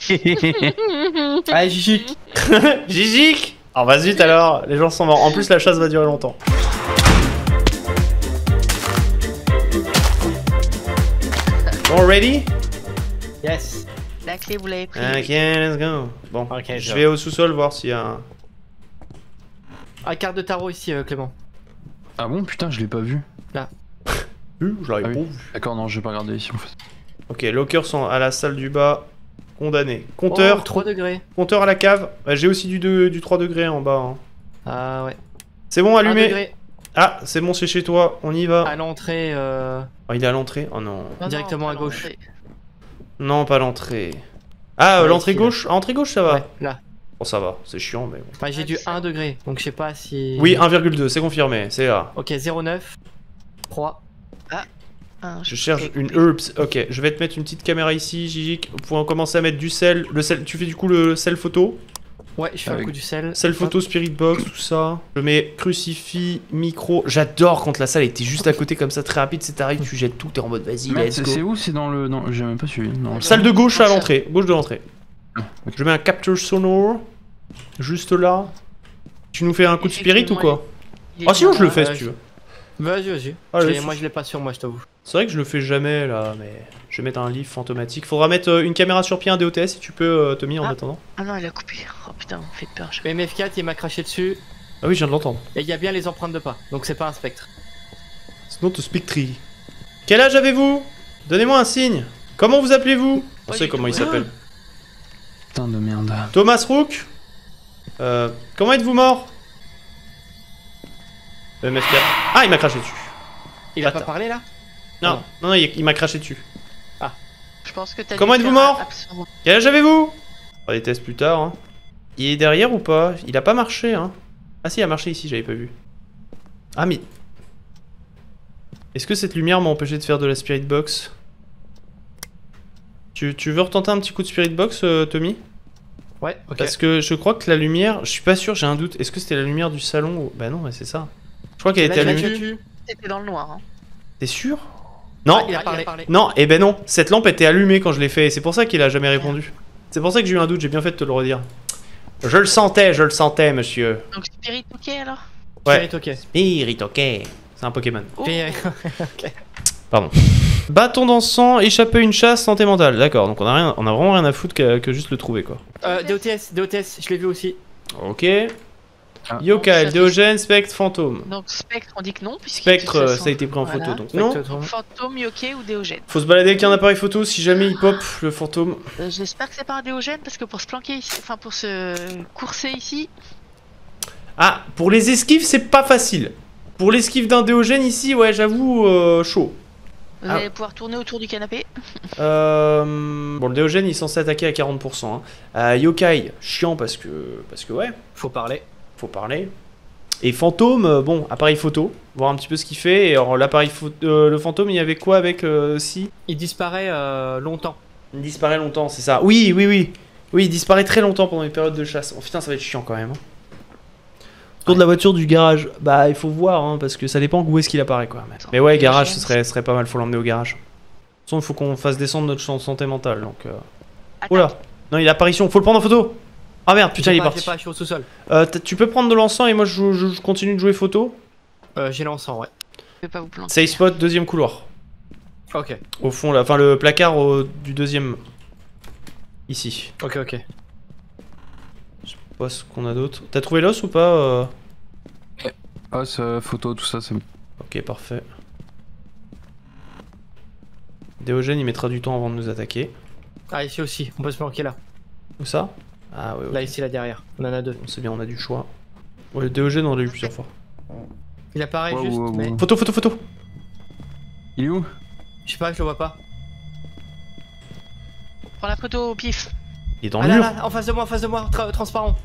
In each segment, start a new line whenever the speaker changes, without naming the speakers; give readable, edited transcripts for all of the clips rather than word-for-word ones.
Allez, Gigic.
Gigic. Alors vas-y vite alors, les gens sont morts. En plus la chasse va durer longtemps. Bon, ready?
Yes.
La clé, vous l'avez pris.
Ok, let's go. Bon,
Ok,
je vais au sous-sol voir s'il y a un...
Ah, carte de tarot ici, Clément.
Ah bon, putain, je l'ai pas vu.
Je l'avais
Ah oui.
pas vu.
D'accord, non, je vais pas regarder ici en fait.
Ok, lockers sont à la salle du bas. Condamné. Compteur,
Oh, 3 degrés.
compteur à la cave. J'ai aussi du 3 degrés en bas. Hein.
Ah ouais.
C'est bon,
1
allumé.
degré.
Ah, c'est bon, c'est chez toi. On y va.
À l'entrée,
Oh, il est à l'entrée. Oh non.
Non,
directement
non,
à gauche.
Non, pas l'entrée. Ah,
Ouais,
l'entrée
ici,
gauche. Entrée gauche, ça va.
Ouais, là.
Bon, ça va. C'est chiant, mais bon.
Enfin, j'ai du 1 degré, donc je sais pas si...
Oui, 1,2, c'est confirmé. C'est là.
Ok, 0,9. 3.
Ah,
Je cherche une herbs. Ok, je vais te mettre une petite caméra ici, Gigic. Pour commencer à mettre du sel. Le sel, tu fais du coup le sel photo.
Ouais, je fais un coup du sel.
Sel photo, spirit box, tout ça. Je mets crucifix, micro. J'adore quand la salle était juste à côté comme ça, très rapide. C'est t'arrives, tu jettes tout, t'es en mode vas-y,
Merde,
let's
c'est
go.
où? C'est dans le. Non, j'ai même pas suivi. Non,
Salle de gauche à l'entrée, gauche de l'entrée.
ok.
Je mets un capture sonore, juste là. Tu nous fais un coup de spirit ou quoi? Ah sinon je le fais si tu veux.
Vas-y, vas-y.
Allez,
Moi, je l'ai pas sur moi, je t'avoue.
C'est vrai que je le fais jamais là, mais je vais mettre un livre fantomatique. Faudra mettre une caméra sur pied, un DOTS si tu peux, Tommy, en
Ah.
attendant.
Ah non, il a coupé. Oh putain, vous faites peur.
Mais MF4, il m'a craché dessus.
Ah oui, je viens de l'entendre.
Et il y a bien les empreintes de pas, donc c'est pas un spectre.
Sinon, te speak tree. Quel âge avez-vous? Donnez-moi un signe. Comment vous appelez-vous? On
Pas
sait
du
comment
tout.
il s'appelle.
Putain de merde.
Thomas Rook. Comment êtes-vous mort? MF4. Ah, il m'a craché dessus.
Il a
Attends.
pas parlé là?
Non, non, il m'a craché dessus.
Je pense que t'as
Comment
dû
êtes-vous
faire un
mort
absent.
Quel âge avez-vous? On fera des tests plus tard. Hein. Il est derrière ou pas? Il a pas marché, hein. Ah si, il a marché ici, j'avais pas vu. Ah mais... Est-ce que cette lumière m'a empêché de faire de la spirit box? Tu veux retenter un petit coup de spirit box, Tommy?
Ouais, ok.
Parce que je crois que la lumière... Je suis pas sûr, j'ai un doute. Est-ce que c'était la lumière du salon ou... Bah non, mais c'est ça. Je crois qu'elle était
Là,
allumée.
tu-
C'était dans le noir. Hein.
T'es sûr? Non,
Ah, il a parlé.
non, eh ben non. Cette lampe était allumée quand je l'ai fait. Et c'est pour ça qu'il a jamais répondu. C'est pour ça que j'ai eu un doute, j'ai bien fait de te le redire. Je le sentais, monsieur.
Donc Spirit, ok alors?
Ouais.
Ok.
Spirit, ok. C'est un Pokémon.
Oh.
Pardon. Bâton d'encens, échapper une chasse, santé mentale. D'accord, donc on a vraiment rien à foutre que juste le trouver, quoi.
DOTS, je l'ai vu aussi.
Ok.
Ah.
Yokai,
Donc, ça
Déogène, Spectre, Fantôme.
Donc Spectre, on dit que non. puisqu'il
Spectre,
était
ça a été pris en
Voilà.
photo, donc non.
Spectre,
Fantôme, Yokai ou Déogène.
Faut se balader avec un appareil photo si jamais il pop, le fantôme.
J'espère que c'est pas un Déogène parce que pour se planquer ici, enfin pour se courser ici,
Ah, pour les esquives, c'est pas facile. Pour l'esquive d'un Déogène ici, ouais, j'avoue, chaud.
vous
Ah.
allez pouvoir tourner autour du canapé.
Bon, le Déogène il est censé attaquer à 40%. Hein. Yokai, chiant parce que ouais,
Faut parler.
faut parler. Et fantôme, bon, appareil photo, voir un petit peu ce qu'il fait. Et alors l'appareil photo, le fantôme, il y avait quoi avec si
Il disparaît longtemps.
il disparaît longtemps, c'est ça. Oui, il disparaît très longtemps pendant les périodes de chasse. Oh putain, ça va être chiant quand même. Hein. Tour de la voiture du garage, bah il faut voir, hein, parce que ça dépend où est-ce qu'il apparaît quoi. Mais ouais, garage, ce serait pas mal, faut l'emmener au garage. De toute façon, il faut qu'on fasse descendre notre santé mentale, donc... Oula, non, il a apparition, faut le prendre en photo. Ah merde, putain, il est parti.
J'ai pas, je suis au sous-sol.
Tu peux prendre de l'encens et moi je continue de jouer photo.
J'ai l'encens, ouais.
Je vais pas vous planter.
Safe spot, deuxième couloir.
Ok,
Au fond, là, enfin le placard du deuxième. Ici.
ok.
Je sais pas ce qu'on a d'autre. T'as trouvé l'os ou pas
Ah, ça, photo, tout ça, c'est bon.
Ok, parfait. Déogène, il mettra du temps avant de nous attaquer.
Ah, ici aussi, on peut se planquer là.
Où ça? Ah ouais,
Là,
ok.
ici, là derrière. On en a deux.
C'est bien, on a du choix. Ouais, le Déogène, on l'a eu plusieurs fois.
Il apparaît
Wow,
juste,
wow, wow.
mais
Photo.
Il est où?
je sais pas, je le vois pas.
Prends la photo au pif.
Il est dans
Ah
le
là,
mur.
là, en face de moi, transparent.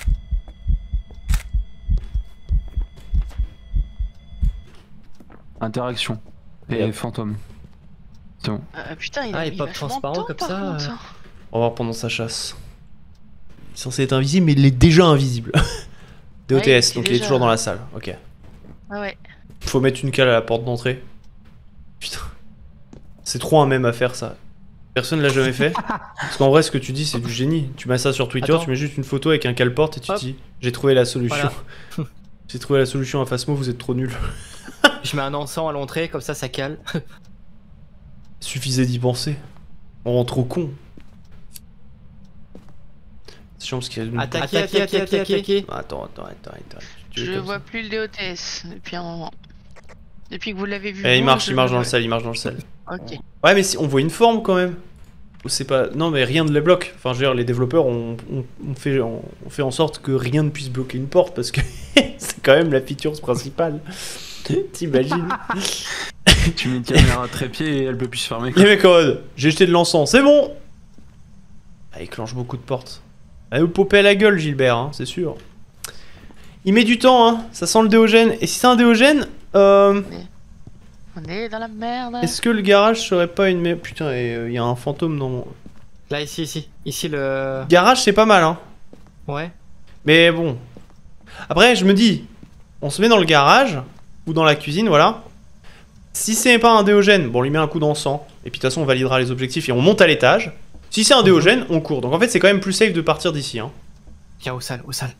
Interaction. Et
Yep.
fantôme. C'est bon.
Putain, il
Ah,
a
il
mis
pop
vachement de
transparent
temps,
comme
par
ça,
contre, hein.
On va voir pendant sa chasse. Il est censé être invisible, mais il est déjà invisible. DOTS,
Ouais, il était
donc il est
déjà-
toujours dans la salle. Ok.
Ah ouais.
Faut mettre une cale à la porte d'entrée. Putain. C'est trop un mème à faire ça. Personne l'a jamais fait. Parce qu'en vrai, ce que tu dis, c'est du génie. Tu mets ça sur Twitter,
Attends.
tu mets juste une photo avec un calporte et tu
Hop.
dis j'ai trouvé la solution.
Voilà.
J'ai trouvé la solution à Phasmo, vous êtes trop nuls.
Je mets un encens à l'entrée, comme ça cale.
Suffisait d'y penser. On rend trop con. C'est chiant parce qu'il y a une...
Attaquer.
Attends. Tu veux
Je
comme
vois
ça
plus le DOTS depuis un moment. Depuis que vous l'avez vu.
Eh, il
vous,
marche
je
dans
le
le sel, il marche dans le sel.
Ok.
Ouais, mais si, on voit une forme quand même. Ou c'est pas... Non, mais rien ne les bloque. Enfin, je veux dire, les développeurs ont fait en sorte que rien ne puisse bloquer une porte parce que c'est quand même la feature principale. T'imagines?
Tu mets une caméra à trépied et elle peut plus se fermer.
Les mecs en mode, j'ai jeté de l'encens, c'est bon! Ah, il clenche beaucoup de portes. Elle va vous popper à la gueule, Gilbert, hein, c'est sûr. Il met du temps, hein, ça sent le déogène. Et si c'est un déogène,
On est dans la merde.
est-ce que le garage serait pas une... Putain, il y a un fantôme dans mon...
Là, ici. Ici, le...
Garage, c'est pas mal, hein.
Ouais.
Mais bon. Après, je me dis, on se met dans le garage, ou dans la cuisine, voilà. Si c'est pas un déogène, bon, on lui met un coup d'encens, et puis de toute façon, on validera les objectifs et on monte à l'étage. Si c'est un déogène, on court. Donc en fait, c'est quand même plus safe de partir d'ici, hein.
Viens au sale.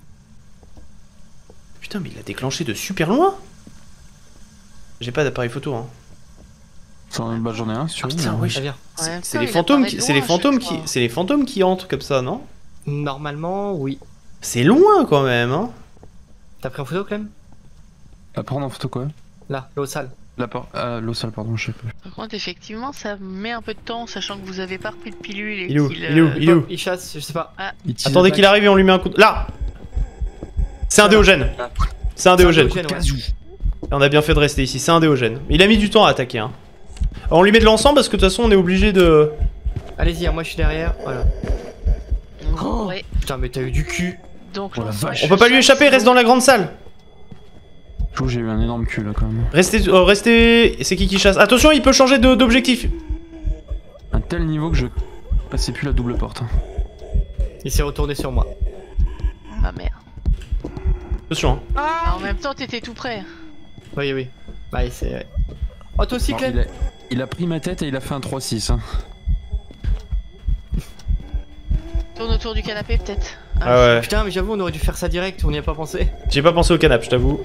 Putain, mais il a déclenché de super loin. J'ai pas d'appareil photo, hein.
Bah, j'en ai un si tu
Ah,
veux.
putain,
mais-
wesh.
Ah, viens.
En même
C'est
temps,
les
il
fantômes
apparaît
qui,
de
c'est les
loin,
fantômes
je
qui,
crois.
c'est les fantômes qui hantent comme ça, non?
Normalement, oui.
C'est loin quand même, hein.
T'as pris en photo, Clem?
À prendre en photo quoi?
Là, l'eau sale.
L'eau sale, pardon, je sais plus.
Par contre, effectivement, ça met un peu de temps, sachant que vous avez pas repris de pilule et
Il est où?
qu'il,
Il est où? Il est où?
Il chasse, je sais pas.
Il tire-
Attendez qu'il arrive et on lui met un coup de... Là. C'est un
Ça va.
déogène. C'est un déogène.
C'est un déogène, ouais.
Et on a bien fait de rester ici, c'est un déogène. Il a mis du temps à attaquer, hein. Alors, on lui met de l'encens parce que de toute façon on est obligé de...
Allez-y, hein, moi je suis derrière. Voilà. Oh.
Ouais.
Putain, mais t'as eu du cul.
Donc,
Oh la vache.
On peut pas lui échapper, reste dans la grande salle.
Je trouve que j'ai eu un énorme cul là quand même.
Restez... C'est qui chasse? Attention, il peut changer d'objectif.
Un tel niveau que je passais plus la double porte. Hein.
Il s'est retourné sur moi.
Ah merde.
Attention, hein.
En même temps, t'étais tout près.
Oui. Bah, c'est... Oh, toi aussi,
Bon,
Clem?
il a pris ma tête et il a fait un 3-6. Hein.
Tourne autour du canapé, peut-être.
Ah ouais.
Putain, mais j'avoue, on aurait dû faire ça direct, on n'y a pas pensé.
J'ai pas pensé au canapé, je t'avoue.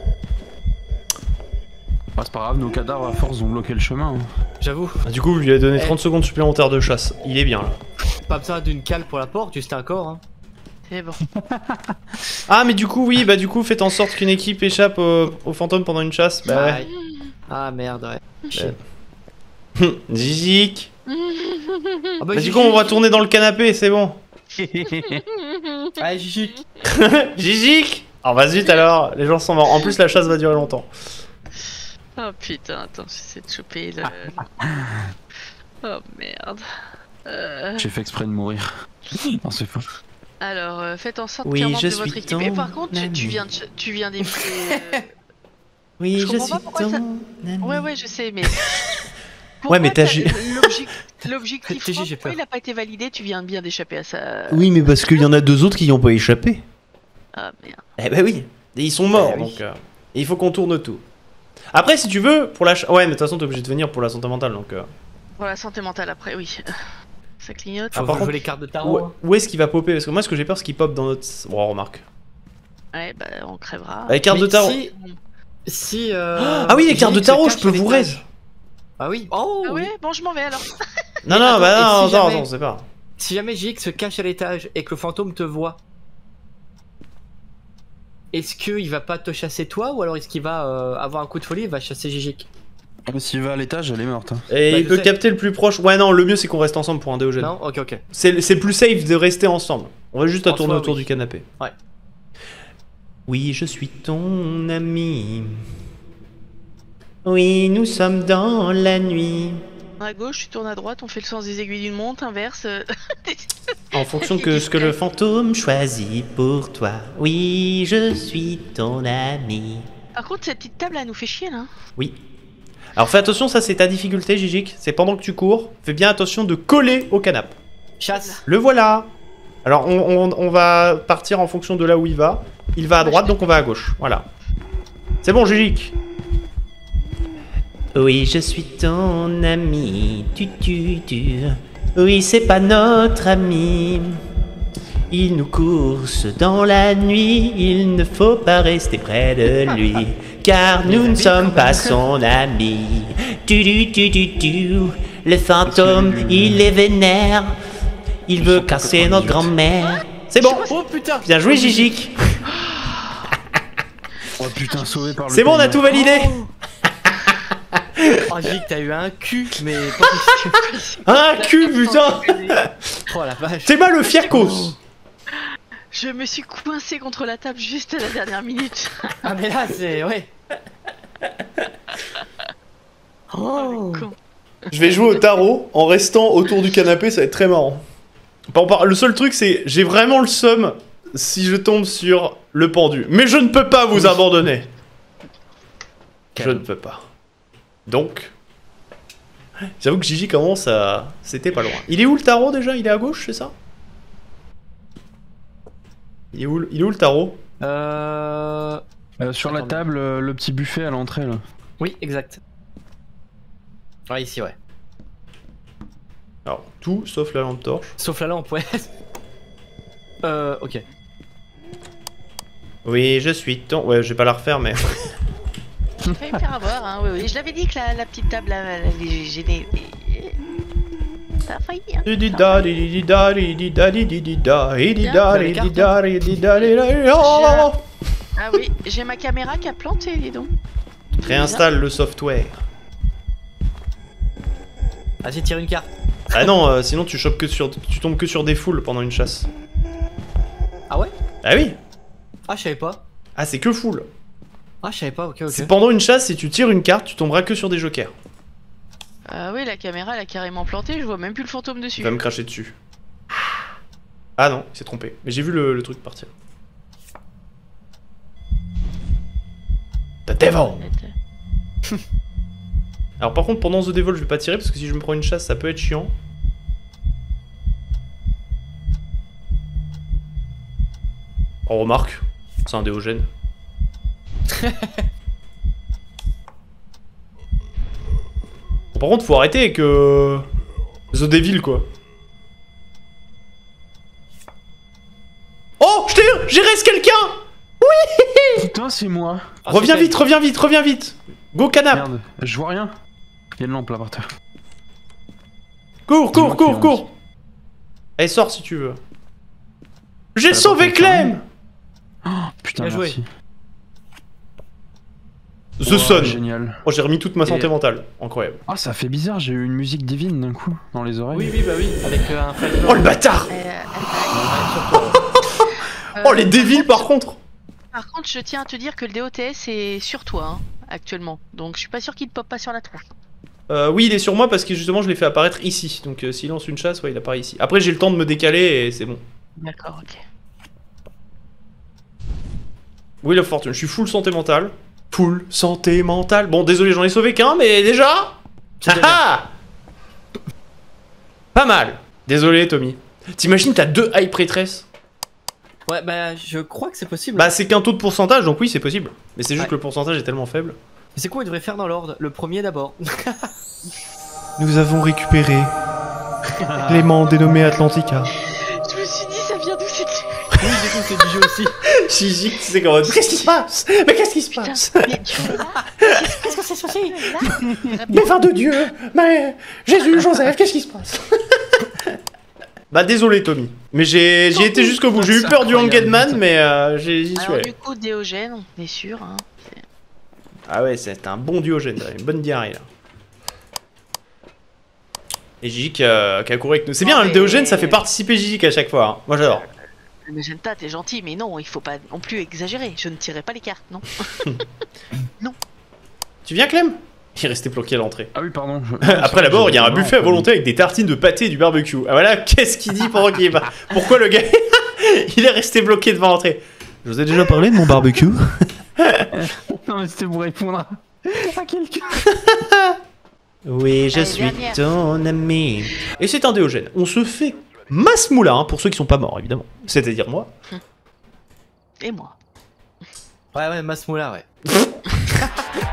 Bah, c'est pas grave, nos cadavres à force ont bloqué le chemin. Hein.
J'avoue,
Du coup, je lui ai donné 30 secondes supplémentaires de chasse. Il est bien là.
pas besoin d'une cale pour la porte, juste un corps. Hein.
C'est bon.
Ah, mais du coup, oui, bah du coup, faites en sorte qu'une équipe échappe au fantôme pendant une chasse. Bah ouais.
Aïe. Ah merde, ouais. Chier.
Zizik.
Ah
Bah du coup, on va tourner dans le canapé, c'est bon.
Allez, Gigi.
Zizik. Oh, vas vite alors, les gens sont morts. En plus, la chasse va durer longtemps.
Oh putain, attends, j'essaie de choper le... Oh merde.
J'ai fait exprès de mourir. Non, c'est faux.
Alors, faites en sorte
Oui,
qu'un membre
je
de votre
suis
équipe... Et par
ton
contre, tu viens d'éviter...
Oui,
Je comprends pas pourquoi ça- Ouais, je sais, mais...
Ouais, mais
Pourquoi
t'as-
l'objectif,
TJ, j'ai
pourquoi
peur.
il a pas été validé? Tu viens bien d'échapper à ça.
Oui, mais parce qu'il y en a deux autres qui n'y ont pas échappé.
Ah merde.
Eh bah oui, et ils sont morts,
Eh oui.
donc et il faut qu'on tourne tout. Après, si tu veux, pour la... Ouais, mais de toute façon, t'es obligé de venir pour la santé mentale, donc...
Pour la santé mentale après, oui. Ça clignote.
Faut
Ah, par
jouer
contre,
les cartes de tarot. hein.
Où est-ce qu'il va popper? Parce que moi, ce que j'ai peur, c'est qu'il pop dans notre... Bon, remarque.
Ouais, bah on crèvera.
Les cartes de
Mais
tarot.
Si
Ah oui, les cartes de
Gigi se
tarot,
cache
je peux
sur
vous
l'étage.
raise.
Ah oui. Oh
Ah
oui.
ouais, bon je m'en vais alors.
Non, non,
attends,
bah
et
non,
si
attends,
jamais-
attends, c'est pas...
Si jamais Gigi se cache à l'étage et que le fantôme te voit, est-ce qu'il va pas te chasser toi ou alors est-ce qu'il va avoir un coup de folie et va chasser Gigi?
Ah, mais s'il va à l'étage, elle est morte. Hein.
Et
Bah,
il
je
peut
sais.
capter le plus proche. Ouais, non, le mieux, c'est qu'on reste ensemble pour un déogène.
Non. Ok.
C'est plus safe de rester ensemble. On va juste à
En
tourner
soi,
autour
oui.
du canapé.
Ouais.
Oui, je suis ton ami. Oui, nous sommes dans la nuit.
À gauche, tu tournes à droite, on fait le sens des aiguilles d'une montre, inverse.
En fonction de ce que le fantôme choisit pour toi. Oui, je suis ton ami.
Par contre, cette petite table, elle nous fait chier là.
Oui. Alors fais attention, ça c'est ta difficulté, Gigik. C'est pendant que tu cours. Fais bien attention de coller au canapé.
Chasse.
Le voilà. Alors on va partir en fonction de là où il va. Il va à droite, donc on va à gauche. Voilà. C'est bon, Gigik. Oui, je suis ton ami. Tu. Oui, c'est pas notre ami. Il nous course dans la nuit. Il ne faut pas rester près de lui. Car nous ne sommes pas son ami. Le fantôme, il est vénère. Il veut casser notre grand-mère. C'est bon.
Oh putain.
Bien joué, Gigik.
Oh putain, sauvé par le.
C'est bon, on a tout validé.
Oh, j'ai dit que t'as eu un cul, mais pas possible.
Un cul, putain.
Oh la vache.
C'est mal le fiacos.
Je me suis coincé contre la table juste à la dernière minute.
Ah, mais là, c'est. Ouais.
Oh, le con.
Je vais jouer au tarot en restant autour du canapé, ça va être très marrant. Le seul truc, c'est j'ai vraiment le seum si je tombe sur le pendu. Mais je ne peux pas vous abandonner. Je ne peux pas. Donc, j'avoue que Gigi commence à... C'était pas loin. Il est où le tarot déjà? Il est à gauche, c'est ça? Il est où le tarot?
Sur la table, le petit buffet à l'entrée là.
Oui, exact. Ouais, ici, ouais.
Alors, tout sauf la lampe torche.
Sauf la lampe, ouais. Ok.
Oui, je suis ton... Ouais, je vais pas la refaire, mais...
J'ai failli me faire avoir, hein, oui, oui. Je l'avais dit que la petite table, là, elle est gênée. Ça a failli, hein. Ah oui, j'ai ma caméra qui a planté, dis donc.
Réinstalle le software.
Vas-y, tire une carte.
Ah non, sinon tu chopes que sur... Tu tombes que sur des foules pendant une chasse.
Ah ouais?
Ah oui.
Ah, je savais pas.
Ah, c'est que full.
Ah, je savais pas, ok, ok.
C'est pendant une chasse, si tu tires une carte, tu tomberas que sur des jokers.
Ah oui, la caméra, elle a carrément planté, je vois même plus le fantôme dessus.
Il va me cracher dessus. Ah non, il s'est trompé. Mais j'ai vu le truc partir. The Devil. Alors par contre, pendant The Devil, je vais pas tirer parce que si je me prends une chasse, ça peut être chiant. Oh, remarque, c'est un déogène. Bon, par contre, faut arrêter avec The Devil, quoi. Oh, j'ai reste quelqu'un.
Putain, c'est moi.
Ah,
Reviens
c'est
vite, reviens vite, reviens vite. Go canap.
Merde, je vois rien. Il y a une lampe là par terre.
Cours, cours,
Dis-moi
cours,
qui
cours. Allez, sors si tu veux. J'ai
Elle a
sauvé
pas fait
Clem.
Putain,
Bien joué.
merci.
The
Oh,
Sun.
Génial.
Oh, j'ai remis toute ma santé
Et-
mentale. Incroyable.
Ah, ça fait bizarre, j'ai eu une musique divine d'un coup dans les oreilles.
Oui, oui, bah oui, avec un flag.
Oh, le bâtard. Oh, les dévils par contre.
Par contre, je tiens à te dire que le DOTS est sur toi, hein, actuellement. Donc je suis pas sûr qu'il te pop pas sur la tronche.
Oui, il est sur moi parce que justement, je l'ai fait apparaître ici. Donc, s'il lance une chasse, ouais, il apparaît ici. Après, j'ai le temps de me décaler et c'est bon.
D'accord, ok.
Oui, la fortune. Je suis full santé mentale. Full santé mentale. Bon, désolé, j'en ai sauvé qu'un, mais déjà.
C'est
Ah, pas mal. Désolé, Tommy. T'imagines, t'as 2 high prêtresses.
Ouais, bah je crois que c'est possible.
Bah, c'est qu'un tôt de pourcentage, donc oui, c'est possible. Mais c'est juste
Ouais.
que le pourcentage est tellement faible.
Mais c'est quoi, il devrait faire dans l'ordre? Le premier d'abord.
Nous avons récupéré l'aimant dénommé Atlantica.
Je me suis dit, ça vient d'où cette...
Oui, du coup, c'est du jeu aussi.
Gigi, c'est comme qu'est-ce qui se passe? Mais qu'est-ce qui se
Putain,
passe?
mais tu es là? Qu'est-ce que c'est censé?
Mais fin de Dieu! Mais Jésus, Joseph, qu'est-ce qui se passe? Bah désolé Tommy, mais j'ai été jusqu'au bout. J'ai eu peur du Hangedman, mais j'y suis
Alors
allé.
du coup, Déogène, on est sûr, hein.
Ah ouais, c'est un bon Diogène, une bonne diarrhée là. Et Gigi qui a couru avec nous. C'est bien,
Non,
le
mais-
Diogène, ça fait participer Gigi à chaque fois. Hein. Moi j'adore.
Mais Genta, t'es gentil, mais non, il faut pas non plus exagérer. Je ne tirerai pas les cartes, non.
Tu viens Clem? Il est resté bloqué à l'entrée.
Ah oui, pardon.
Après l'abord, il y a un buffet à volonté avec des tartines de pâté et du barbecue. Ah voilà, qu'est-ce qu'il dit pendant qu'il est pas? Pourquoi le gars il est resté bloqué devant l'entrée? Je vous ai déjà parlé de mon barbecue.
Non, mais c'était pour répondre à quelqu'un.
Oui, je
Allez,
suis
dernière.
ton ami. Et c'est un Déogène. On se fait masse moula, hein, pour ceux qui sont pas morts, évidemment. C'est-à-dire moi.
Et moi.
Ouais, ouais, Masmoula, ouais.